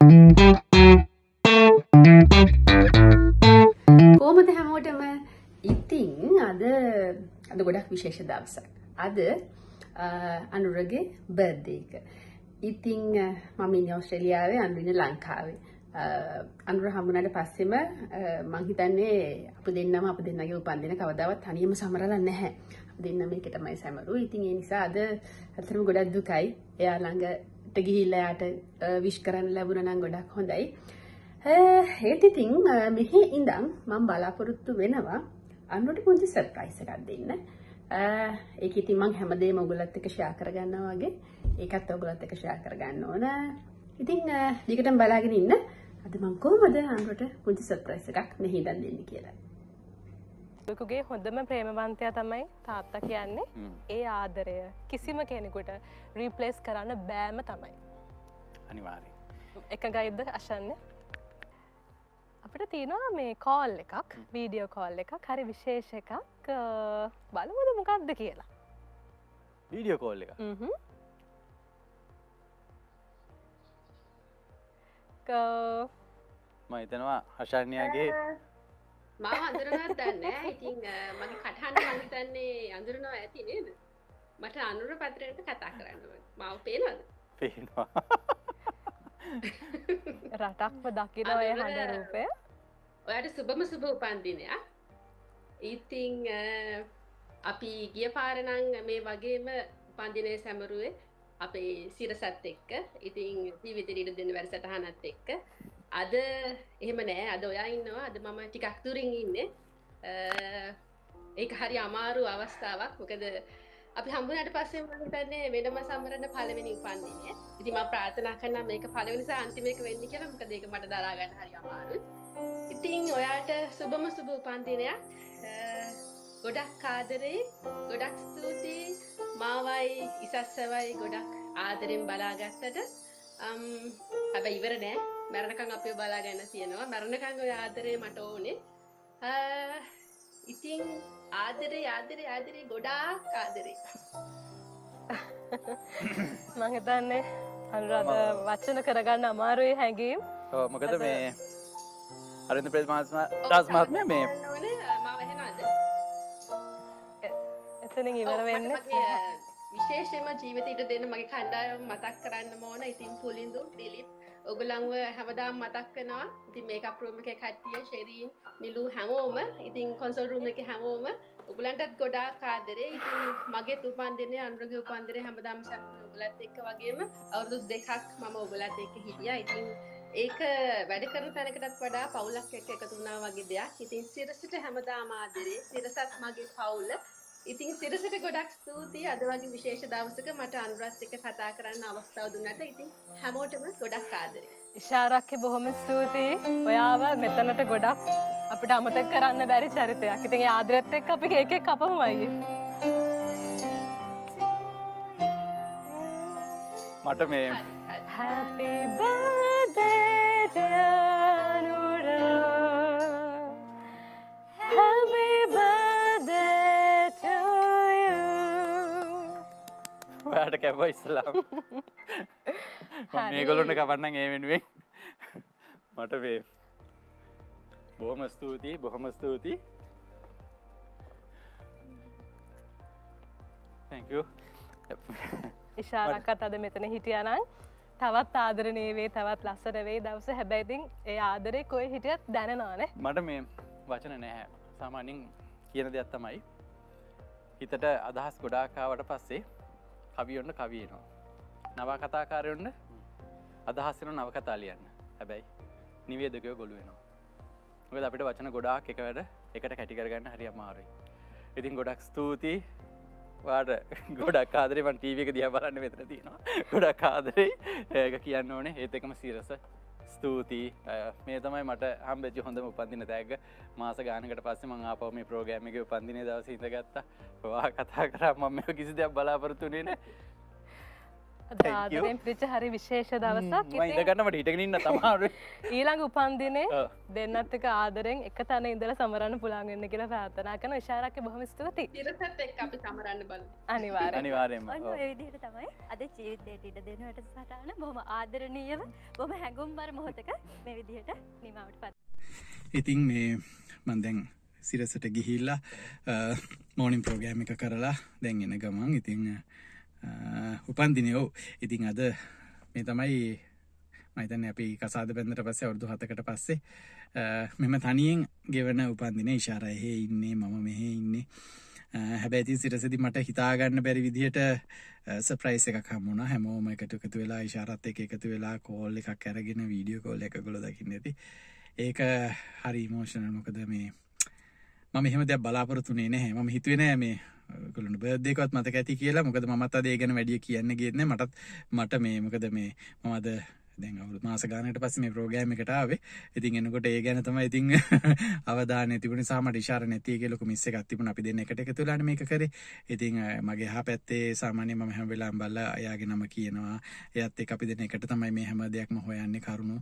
කොහොමද හැමෝටම ඉතින් අද ගොඩක් විශේෂ දවසක්. අද අනුරගේ බර්ත්ඩේ එක. ඉතින් මම ඉන්නේ ඕස්ට්‍රේලියාවේ, අනුර ඉන්නේ ලංකාවේ. අනුර හම්බුනාට පස්සෙම මං හිතන්නේ අප දෙන්නගේ උපන්දින කවදාවත් තනියම සමරලා නැහැ. අපි දෙන්නම එකටමයි සමරුවේ. ඉතින් ඒ නිසා අද අතරම ගොඩක් දුකයි. එයා ළඟට ගිහිල්ලා යාට විශ් කරන්න ලැබුණා නම් ගොඩක් හොඳයි. ඒත් ඉතින් මෙහි ඉඳන් මම බලාපොරොත්තු වෙනවා අනුරට පුංචි සර්ප්‍රයිස් එකක් දෙන්න. ඒක ඉතින් මම හැමදේම ඔයගොල්ලොත් එක්ක ෂෙයා කරගන්නවා වගේ ඒකත් ඔයගොල්ලොත් එක්ක ෂෙයා කරගන්න ඕන. ඉතින් ඊකටම බලාගෙන ඉන්න. අද මම කොහොමද අනුරට පුංචි සර්ප්‍රයිස් එකක් මෙහි ඉඳන් දෙන්නේ කියලා. දුකගේ හොඳම ප්‍රේමවන්තයා තමයි තාත්තා කියන්නේ. ඒ ආදරය කිසිම කෙනෙකුට රීප්ලේස් කරන්න බෑම තමයි. අනිවාර්යයෙන්. එකගයිද අශන්නේ? අපිට තියෙනවා මේ කෝල් එකක්, වීඩියෝ කෝල් එකක්, හරි විශේෂ එකක්. බලමුද මොකක්ද කියලා. වීඩියෝ කෝල් එක. මම හිතනවා අශාන්‍යගේ මම අඳුරනවත් දන්නේ නැහැ. ඉතින් මගේ කටහඬ මම හිතන්නේ අඳුරනවා ඇති නේද? මට අනුර පත්‍රයට කතා කරන්න ඕනේ. මාව පේනවද? පේනවා. රටක්ම දකින්න ඔය හඬ රූපය. ඔයාට සුබම සුබ උපන්දිනයක්. ඉතින් අපි ගිය පාර නම් මේ වගේම උපන්දිනයේ සැමරුවේ අපේ සිරසත් එක්ක. ඉතින් ජීවිතේ ඉඩ දෙන්න වැඩසටහනත් එක්ක. අද එහෙම නෑ. අද ඔයා ඉන්නවා. අද මම ටිකක් දුරින් ඉන්නේ. ඒක හරි අමාරු අවස්ථාවක්. මොකද අපි හම්බුනාට පස්සේ මම හිතන්නේ වෙනම සමරන පළවෙනි උපන්දිනය. ඉතින් මම ප්‍රාර්ථනා කරනවා මේක පළවෙනි සහ අන්තිම එක වෙන්න කියලා. මොකද ඒක මට දරා ගන්න හරි අමාරුයි. ඉතින් ඔයාට සුබම සුබ උපන්දිනයක්. ගොඩක් ආදරේ, ගොඩක් ස්තුතියි. මාවයි ඉසස්සවයි ගොඩක් ආදරෙන් බලාගත්තට. හැබැයි ඉවර නෑ. මරණකම් අපිව බලා ගන්න තියෙනවා. මරණකම් ඔය ආදරේ මට ඕනේ. ඉතින් ආදරේ ගොඩාක් ආදරේ. මම හිතන්නේ අනුරාධ වචන කරගන්න අමාරුයි හැංගීම්. ඔව් මොකද මේ අරින්ද ප්‍රේස් මහත්මයා මේ මාව එහෙනද? එතනින් ඉවර වෙන්නේ. විශේෂයෙන්ම ජීවිතේ ඉඩ දෙන්න මගේ කණ්ඩායම මතක් කරන්න ඕන. ඉතින් පුලින්දු ඩිලිප් ඔයගොල්ලන්ව හැමදාම මතක් කරනවා. ඉතින් මේකප් රූම් එකේ කට්ටිය ෂෙරීන් නිලු හැමෝම ඉතින් කොන්සෝල් රූම් එකේ හැමෝම ඔයගොල්ලන්ටත් ගොඩාක් ආදරේ. ඉතින් මගේ උපන්දිනේ අනුරගේ උපන්දිනේ හැමදාම ඔයගොල්ලත් එක්ක වගේම අවුරුදු 2ක් මම ඔයගොල්ලත් එක්ක හිටියා. ඉතින් ඒක වැඩ කරන තැනකටත් වඩා පවුලක් එක්ක එකතු වුණා වගේ දෙයක්. ඉතින් සිරසට හැමදාම ආදරේ. සිරසත් මගේ පවුල. ඉතින් සිරසට ගොඩක් ස්තුතියි. අද වගේ විශේෂ දවසක මට අනුරත් එක්ක කතා කරන්න අවස්ථාව දුන්නාට ඉතින් හැමෝටම ගොඩක් ආදරේ. ඉෂාරක්ගේ බොහොම ස්තුතියි. ඔයාව මෙතනට ගොඩක් අපිට අමතක කරන්න බැරි චරිතයක්. ඉතින් ඒ ආදරෙත් එක්ක අපි කේක් එක කපමු අයියේ. මට මේ Happy birthday dear Anura. Happy birthday to you. ඔයාට කැපුවා ඉස්සලාම. මම මේගොල්ලොන්ට කවන්නම් ඒ වෙනුවෙන්. මට මේ බොහොම ස්තුතියි. Thank you. ඉෂාරක්කත් අද මෙතන හිටියා නම් තවත් ආදරණීය වේ, තවත් ලස්සන වේ දවස. හැබැයි ඉතින් ඒ ආදරේ කොයි හිටියත් දැනනවානේ. මට මේ වචන නැහැ. සාමාන්‍යයෙන් කියන දෙයක් තමයි හිතට අදහස් ගොඩාක් ආවට පස්සේ කවියොන්න කවි එනවා. නව කතාකාරයොන්න අදහස් වෙන නව කතා ලියන්න. හැබැයි නිවේදකයෝ ගොළු වෙනවා. මොකද අපිට වචන ගොඩාක් එකවර එකට කැටි කරගන්න හරි අමාරුයි. ඉතින් ගොඩක් ස්තුතියි. වාට ගොඩක් ආදරේ. මම ටීවී එක දිහා බලන්න මෙතන තියෙනවා. ගොඩක් ආදරේ. ඒක කියන්න ඕනේ. ඒත් එකම සිරස ස්තුතියි. මේ තමයි මට හම්බෙච්ච හොඳම උපන්දින තෑග්ග. මාස ගානකට පස්සේ මම ආපහු මේ ප්‍රෝග්‍රෑම් එකේ උපන්දිනේ දවසේ ඉඳගත්තා. ඔයා කතා කරා මම මේක කිසි දෙයක් බලාපොරොත්තු වෙන්නේ නැහැ. ආදරෙන් පිරිච්ච හරි විශේෂ දවසක්. මම ඉඳ ගන්නවට හිටගෙන ඉන්න තමයි. ඊළඟ උපන්දිනේ දෙන්නත් එක්ක ආදරෙන් එක තැන ඉඳලා සමරන්න පුළුවන් වෙන්න කියලා ප්‍රාර්ථනා කරනවා. ඉෂාරාගේ බොහොම ස්තුතියි. සිරසත් එක්ක අපි සමරන්න බලමු. අනිවාර්යෙන්ම. ඔන්න ඔය විදිහට තමයි අද ජීවිතයට ඉඩ දෙන වැඩසටහන බොහොම ආදරණීයව බොහොම හැඟුම්බර මොහොතක මේ විදිහට නිමවට පත්. ඉතින් මේ මම දැන් සිරසට ගිහිල්ලා මෝනින් ප්‍රෝග්‍රෑම් එක කරලා දැන් එන ගමන් ඉතින් උපන්දිනේ ඔව්. ඉතින් අද මේ තමයි මම හිතන්නේ අපි කසාද බැඳලා පස්සේ අවුරුදු 7කට පස්සේ මෙම තනියෙන් ගෙවන උපන්දිනේ ඉෂාරා එහෙ ඉන්නේ මම මෙහෙ ඉන්නේ. හැබැයි ඉතින් සිරසදී මට හිතා ගන්න බැරි විදිහට සර්ප්‍රයිස් එකක් හම්බ වුණා. හැමෝම එකතු වෙලා ඉෂාරාත් එක්ක එකතු වෙලා කෝල් එකක් අරගෙන වීඩියෝ කෝල් එකකගොල්ලෝ දකින්න ඇති. ඒක හරි ඉමෝෂනල්. මොකද මේ මම එහෙම දෙයක් බලාපොරොත්තු වෙන්නේ නැහැ. මම හිතුවේ නෑ මේ ඔයගොල්ලන්ට බර්ත්ඩේ එකවත් මතක ඇති කියලා. මොකද මමත් අද ඒ ගැන වැඩි කියන්න ගියෙත් නෑ. මට මේ මොකද මේ මම අද දැන් අවුරුදු මාස ගානකට පස්සේ මේ ප්‍රෝග්‍රෑම් එකට ආවේ. ඉතින් එනකොට ඒ ගැන තමයි ඉතින් අවධානය තිබුණ නිසා මට ඉෂාරා නැති එකේ ලොකු මිස් එකක් තිබුණා. අපි දෙන්න එකට එකතු වෙලානේ මේක කරේ. ඉතින් මගේ එහා පැත්තේ සාමාන්‍යයෙන් මම හැම වෙලාවෙම බලලා එයාගේ නම කියනවා. එයාත් එක්ක අපි දෙන්න එකට තමයි මේ හැම දෙයක්ම හොයන්නේ කරුණු.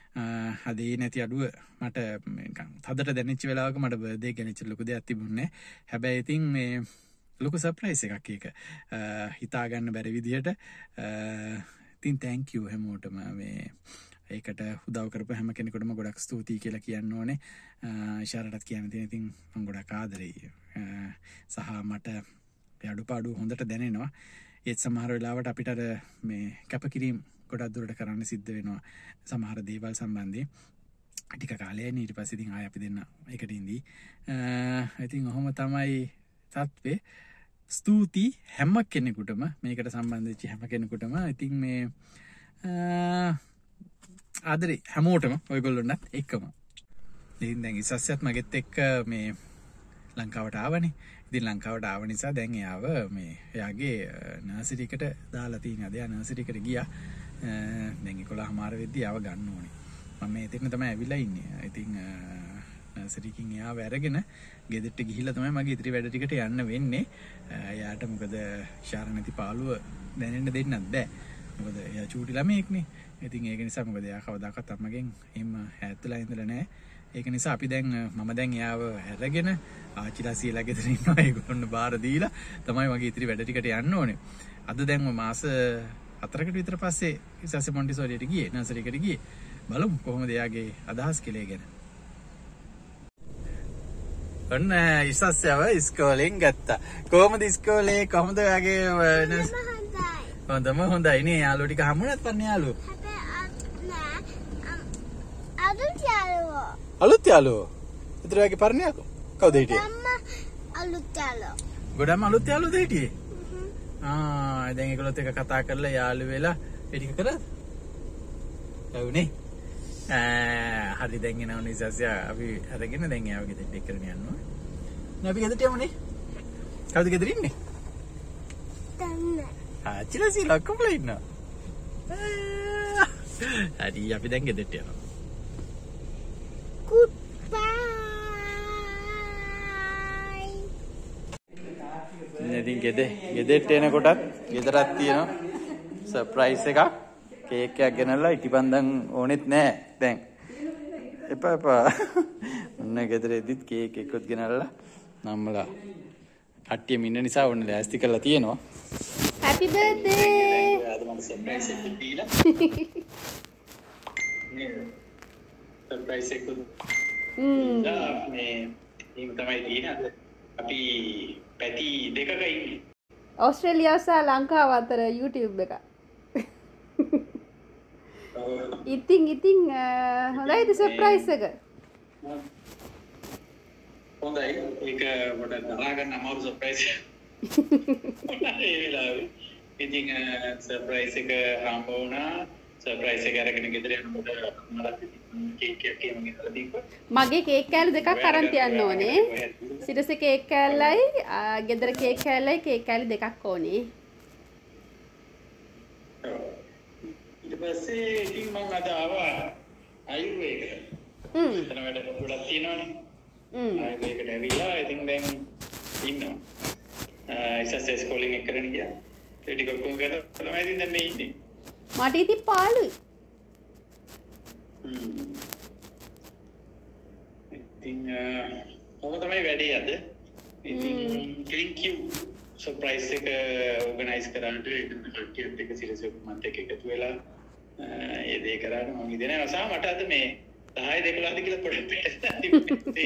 අද ඒ නැති අඩුව මට හදට දැනෙච්ච වෙලාවක මට බර්ත්ඩේ ගැනීච්ච ලොකු දෙයක් තිබුණේ. හැබැයි ඉතින් මේ ලොකු සර්ප්‍රයිස් එකක් ඒක. හිතා ගන්න බැරි විදිහට ඉතින් thank you හැමෝටම මේ ඒකට උදව් කරපු හැම කෙනෙකුටම ගොඩක් ස්තුතියි කියලා කියන්න ඕනේ. ඉෂාරටත් කියන්න තියෙන ඉතින් මම ගොඩක් ආදරෙයි. සහ මට අඩුපාඩු හොඳට දැනෙනවා. ඒත් සමහර වෙලාවට අපිට මේ කැපකිරීම ගොඩක් දුරට කරන්න සිද්ධ වෙනවා සමහර දේවල් සම්බන්ධයෙන්. ටික කාලයක් ඊට පස්සේ ඉතින් ආයෙ අපි දෙන්න එකට ඉඳී. ඉතින් ඔහොම තමයි තත්ත්වේ. ස්තුති හැම කෙනෙකුටම මේකට සම්බන්ධ වෙච්ච හැම කෙනෙකුටම. ඉතින් මේ ආදරේ හැමෝටම ඔයගොල්ලොන්ටත් එක්කම. ඉතින් දැන් ඉස්සස්සත් මගෙත් එක්ක මේ ලංකාවට ආවනේ. ඉතින් ලංකාවට ආව නිසා දැන් එයාව මේ එයාගේ නර්සරි එකට දාලා තියෙනවා. එයා නර්සරි එකට ගියා. දැන් 11:00 වෙද්දී ආව ගන්න ඕනේ. මම මේ එතන තමයි ඇවිල්ලා ඉන්නේ. ඉතින් නර්සරි එකකින් එයාව අරගෙන ගෙදරට ගිහිල්ලා තමයි මගේ ඉතිරි වැඩ ටිකට යන්න වෙන්නේ. එයාට මොකද ඉෂාරා නැති පාළුව දැනෙන්න දෙන්නත් බෑ. මොකද එයා චූටි ළමයෙක්නේ. ඉතින් ඒක නිසා මොකද එයා කවදාකවත් අම්මගෙන් එහෙම ඈත් වෙලා ඉඳලා නැහැ. ඒක නිසා අපි දැන් මම දැන් එයාව අරගෙන ආච්චිලා සීලා ගෙදර ඉන්නවා. ඒගොල්ලොන්ට බාර දීලා තමයි මගේ ඉතිරි වැඩ ටිකට යන්න ඕනේ. අද දැන් මාස 4කට විතර පස්සේ ඉස්සෙල්ලා මොන්ටිසෝරියට ගියේ නර්සරි එකට ගියේ. බලමු කොහොමද එයාගේ අදහස් කියලා ගැන. ඔන්න ඉස්සස්සව ඉස්කෝලෙන් ගත්තා. කොහොමද ඉස්කෝලේ කොහොමද ඔයාගේ හොඳම හොඳයි නේ. යාළුවෝ ටික හම්බුනත් පන්නේ යාළුවෝ. අලුත් යාළුවෝ. ඒතර ඔයාගේ පරණයක් කවුද හිටියේ? අලුත් යාළුවෝ. ගොඩම අලුත් යාළුවෝද හිටියේ? දැන් ඒගොල්ලොත් එක කතා කරලා යාළු වෙලා ඒ ටික කරාද? ඔව්නේ. හරි දැන් එනවා ඉස්සස්ස අපි අරගෙන දැන් යාව ගෙදරට එක්ක කරගෙන යනවා. නේ අපි ගෙදරට යමුනේ. කවුද ගෙදර ඉන්නේ? දන්නේ. ආච්චිලා සීලා කොහොමද ඉන්නවා? හරි අපි දැන් ගෙදරට යනවා. ඉතින් ගෙදරට එනකොටත් ගෙදරක් තියෙනවා සර්ප්‍රයිස් එකක්. කේක් එකක් ගෙනල්ලා ඉටිපන්දන් ඕනෙත් නෑ දැන්. එපා. ඔන්න ගෙදර එද්දිත් කේක් එකකුත් ගෙනල්ලා නම්මලා කට්ටියම ඉන්න නිසා ඔන්න ලෑස්ති කරලා තියෙනවා. Happy birthday! අද මම සර්ප්‍රයිස් එකක් දීලා. සර්ප්‍රයිස් එකක්. මේ තමයි තියෙන්නේ. අපි පැටි දෙකක ඉන්නේ. ඕස්ට්‍රේලියාව සහ ලංකාව අතර YouTube එක. ඉතින් හොඳයිද සර්ප්‍රයිස් එක? හොඳයි. ඒක පොඩ්ඩක් දරා ගන්න අමාරු සර්ප්‍රයිස් එකක්. ඒ වෙලාවේ ඉතින් සර්ප්‍රයිස් එක හම්බ වුණා. සර්ප්‍රයිස් එක අරගෙන ගෙදර යනකොට මලත් කේක් එකක් ගෙනල්ලා දීපුවා. මගේ කේක් කෑලි දෙකක් අරන් තියන්න ඕනේ. සිරසේ කේක් කෑල්ලයි ගෙදර කේක් කෑල්ලයි කේක් කෑලි දෙකක් ඕනේ. ඊට පස්සේ ඉතින් මම අද ආවා ආයුර්වේදයට. එතන වැඩ ගොඩක් තියෙනවානේ. ආයුර්වේදයට ඇවිල්ලා ඉතින් දැන් ඉන්නවා. ඉස්සෙල්ලා ස්කෝලින් එක කරගෙන ගියා. ඒ ටික ඔක්කොම කරලා තමයි ඉතින් දැන් මේ ඉන්නේ. මට ඉතින් පාළුයි. ඉතින් ඔක තමයි වැඩේ අද. ඉතින් thank you surprise එක organize කරන්නට ඒකත් එක සිරසේ මන්ට එකතු වෙලා ඒ දේ කරාට මම හිතනවා සා මට අද මේ 10 12ද කියලා පොඩ්ඩක් පැහැදිලි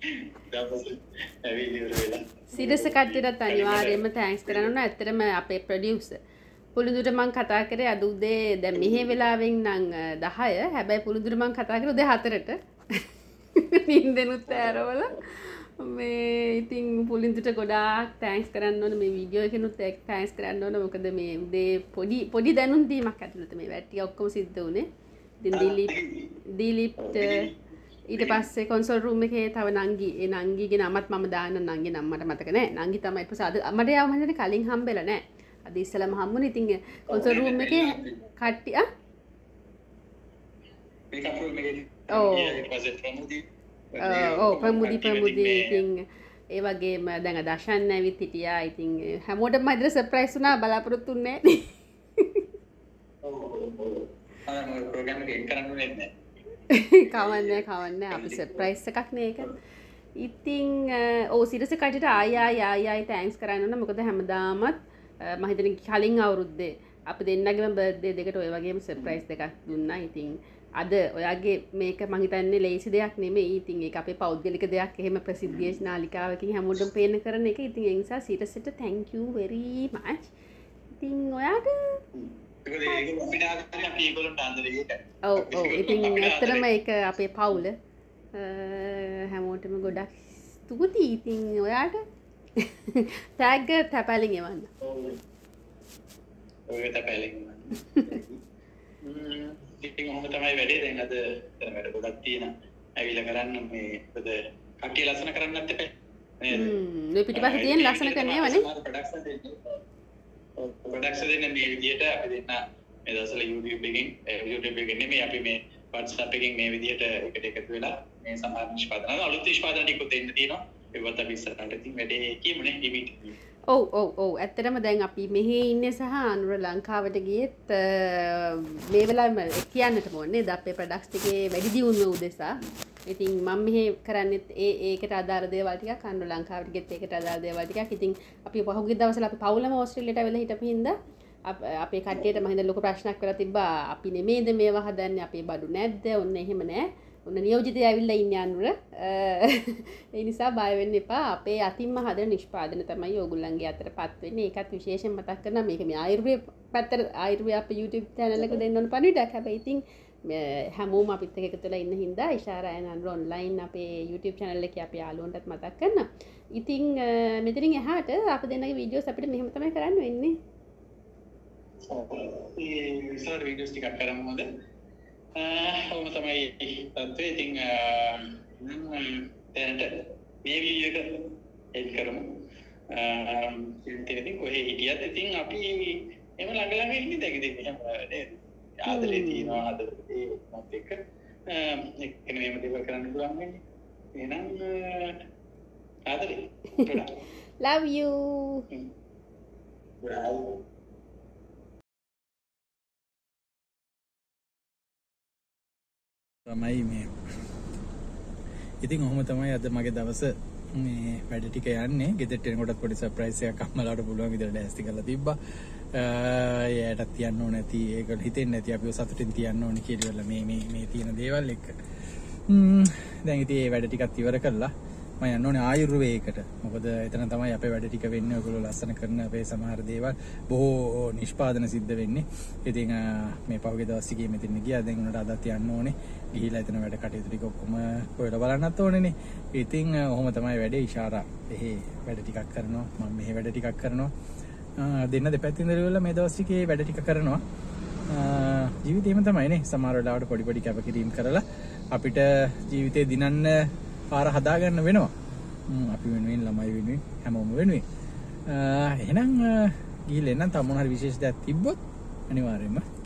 සිරස කට්ටියටත් අනිවාර්යයෙන්ම තෑන්ක්ස් කරන්න ඕන. ඇත්තටම අපේ ප්‍රොඩියුසර් පුළුදුට මං කතා කරේ අද උදේ දැන් මෙහෙ වෙලාවෙන් නම් 10. හැබැයි පුළුදුට මං කතා කරේ උදේ 4ට. නින්දෙනුත් ඇරවල මේ ඉතින් පුලින්දුට ගොඩාක් තෑන්ක්ස් කරන්න ඕන. මේ වීඩියෝ එකෙනුත් තෑන්ක්ස් කරන්න ඕන. මොකද මේ උදේ පොඩි දැනුම් දීමක් ඇතුළත මේ වැට්ටි ඔක්කොම සිද්ධ වුණේ. ඉතින් දීලිප්ට ඊට පස්සේ කොන්සෝල් රූම් එකේ තව නංගි ඒ නංගිගේ නමත් මම දාන්න නංගිගේ නම මට මතක නෑ. නංගි තමයි ඊට පස්සේ අද මට යාව මම හිතන්නේ කලින් හම්බෙලා නෑ. අද ඉස්සලම හම්බුනේ. ඉතින් කොන්සෝල් රූම් එකේ කට්ටිය මේක අප්ලෝඩ් එකේ ප්‍රමුදි ඉතින් ඒ වගේම දැන් දර්ශන් ඇවිත් හිටියා. ඉතින් හැමෝටම මයිදර සර්ප්‍රයිස් වුණා බලාපොරොත්තු වෙන්නේ නැහැ. ප්‍රෝග්‍රෑම් එක කරන්න නෑ. කවන්න අපි සර්ප්‍රයිස් එකක් නේ ඒක. ඉතින් ඔව් සිරස කටට ආයි තෑන්ක්ස් කරන්න ඕන. මොකද හැමදාමත් මම හිතන්නේ කලින් අවුරුද්දේ අපි දෙන්නගේම බර්ත්ඩේ දෙකට ඔය වගේම සර්ප්‍රයිස් දෙකක් දුන්නා. ඉතින් අද ඔයාගේ මේක මම හිතන්නේ ලේසි දෙයක් නෙමෙයි. ඉතින් ඒක අපේ පෞද්ගලික දෙයක්. එහෙම ප්‍රසිද්ධියේ නාලිකාවකින් හැමෝටම පේන්න කරන එක. ඉතින් ඒ නිසා සිරසට thank you very much. ඉතින් ඔයාට ඔව් ඉතින් ඇත්තටම ඒක අපේ පවුල හැමෝටම ගොඩක් ස්තුතියි. ඉතින් ඔයාට ටැග් තැපැලින් එවන්න. ඔය තැපැලින් ඉතින් ඔහොම තමයි වැඩේ. දැන් අද වැඩ ගොඩක් තියෙනවා. ඇවිල්ලා කරන්න මේ මොකද කට්ටිය ලස්සන කරන්නත් එපා නේද? මේ පිටිපස්සේ තියෙන ලස්සන කරන්නේ වනේ. ප්‍රොඩක්ට්ස් දෙන්න මේ විදියට අපි දෙන්න මේ දවස්වල YouTube එකකින් නෙමෙයි අපි මේ WhatsApp එකකින් මේ විදියට එකට එකතු වෙලා මේ සමහර නිෂ්පාදන අලුත් නිෂ්පාදන ටික දෙන්න තියෙනවා. ඒවත් අපි ඉස්සරහට ඉතින් වැඩේ කියමුනේ ඩිවිඩ්. ඔව් ඇත්තටම දැන් අපි මෙහි ඉන්නේ සහ අනුර ලංකාවට ගියෙත් මේ වෙලාවෙම කියන්නට ඕනේ ද අපේ ප්‍රොඩක්ට්ස් ටිකේ වැඩි දියුණුව උදෙසා. ඉතින් මම මෙහි කරන්නේත් ඒකට අදාළ දේවල් ටිකක් අනුර ලංකාවට ගියෙත් ඒකට අදාළ දේවල් ටිකක්. ඉතින් අපි පහුගිය දවස්වල අපි පවුලම ඕස්ට්‍රේලියාවට ඇවිල්ලා හිටපු හින්දා අපේ කට්ටියට මම හිතන්නේ ලොකු ප්‍රශ්නයක් වෙලා තිබ්බා. අපි නෙමෙයිද මේවා හදන්නේ? අපේ බඩු නැද්ද? ඔන්න එහෙම නෑ. ඔන්න නියෝජිතය ඇවිල්ලා ඉන්නේ අනුර. ඒ නිසා බය වෙන්න එපා. අපේ අතින්ම හදන නිෂ්පාදන තමයි ඕගොල්ලන්ගේ අතටපත් වෙන්නේ. ඒකත් විශේෂයෙන් මතක් කරනවා. මේක මේ ආයුර්වේද පැත්තට ආයුර්වේද අපේ YouTube channel එක දෙන්න ඕන පණිවිඩයක්. හැබැයි ඉතින් හැමෝම අපිත් එක්ක එකතු වෙලා ඉන්න හින්දා Ishara and Anura online අපේ YouTube channel එකේ අපි යාළුවන්ටත් මතක් කරනවා. ඉතින් මෙතනින් එහාට අපි දෙන්නගේ වීඩියෝස් අපිට මෙහෙම තමයි කරන්න වෙන්නේ. ඒ ඉස්සර වීඩියෝස් ටිකක් කරමු හොඳ. ඔහොම තමයි තත්ත්වය. ඉතින් දැනට මේ වීඩියෝ එක එඩ් කරමු. ඉතින් කොහේ හිටියත් ඉතින් අපි එම ළඟ ඉන්නේ දැන් ඉතින් එහෙම නේද? ආදරේ තියෙනවා ආදරේ මත් එක්ක එක්කෙනෙක් මේව දේවල් කරන්න පුළුවන් වෙන්නේ. එහෙනම් ආදරේ love you. තමයි මේ ඉතින් ඔහොම තමයි අද මගේ දවස මේ වැඩ ටික යන්නේ. ගෙදරට එනකොටත් පොඩි සර්ප්‍රයිස් එකක් අම්මලාට පුළුවන් විදිහට ඩෑස්ටි කරලා තිබ්බා. එයාටත් තියන්න ඕන නැති ඒකට හිතෙන්නේ නැති අපිව සතුටින් තියන්න ඕන කියලා මේ තියෙන දේවල් එක්ක. දැන් ඉතින් මේ වැඩ ටිකත් ඉවර කළා. මම යන්න ඕනේ ආයුර්වේදයකට. මොකද එතන තමයි අපේ වැඩ ටික වෙන්නේ. ඔයගොල්ලෝ ලස්සන කරන අපේ සමහර දේවල් බොහෝ නිෂ්පාදන සිද්ධ වෙන්නේ. ඉතින් මේ පහුගිය දවස් ටිකේ මෙතන ගියා. දැන් උනට අදත් යන්න ඕනේ. ගිහිලා එතන වැඩ කටයුතු ටික ඔක්කොම හොයලා බලන්නත් ඕනේනේ. ඉතින් ඔහොම තමයි වැඩේ. Ishara එහි වැඩ ටිකක් කරනවා. මම මෙහි වැඩ ටිකක් කරනවා. දෙන්න දෙපැත්තින් දරවලා මේ දවස් ටිකේ වැඩ ටික කරනවා. ජීවිතේම තමයිනේ. සමහර වෙලාවට පොඩි කැපකිරීම් කරලා අපිට ජීවිතේ දිනන්න පාර හදාගන්න වෙනවා. අපි වෙනුවෙන් ළමයි වෙනුවෙන් හැමෝම වෙනුවෙන්. එහෙනම් ගිහින් එන්න තව මොන හරි විශේෂ දෙයක් තිබ්බොත් අනිවාර්යයෙන්ම